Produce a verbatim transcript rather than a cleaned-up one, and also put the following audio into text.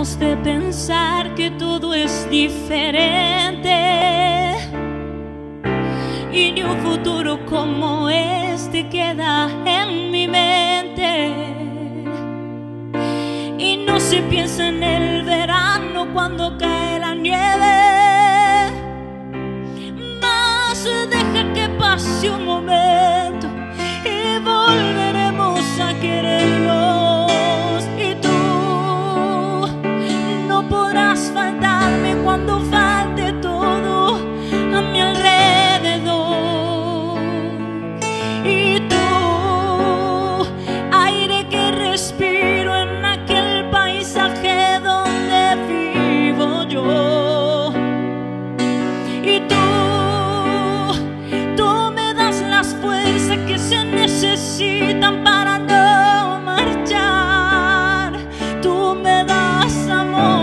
dejemos de pensar que todo es diferente y ni un futuro como este queda en mi mente. Y no se piensa en el verano cuando cae la nieve, más deja que pase un momento y volveremos a querernos. Y tú no podrás faltarme cuando falte todo a mi alrededor. Y tú, aire que respiro en aquel paisaje donde vivo yo. Y tú, tú me das las fuerzas que se necesitan para no marchar. Tú me das amor